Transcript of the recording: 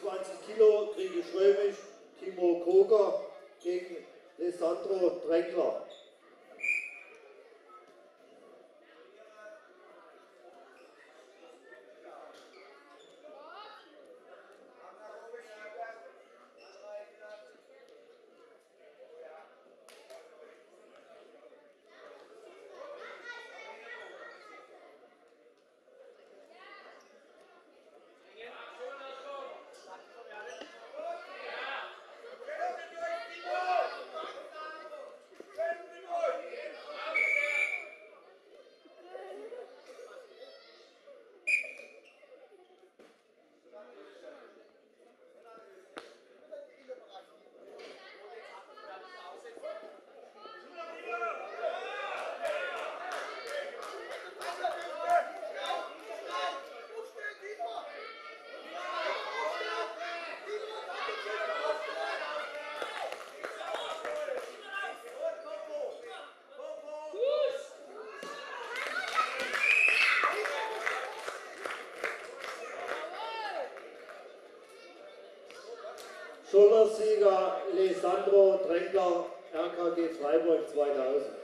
20 Kilo kriege Schrömisch Timo Koger gegen Alessandro Drängler. Schultersieger Alessandro Drängler, RKG Freiburg 2000.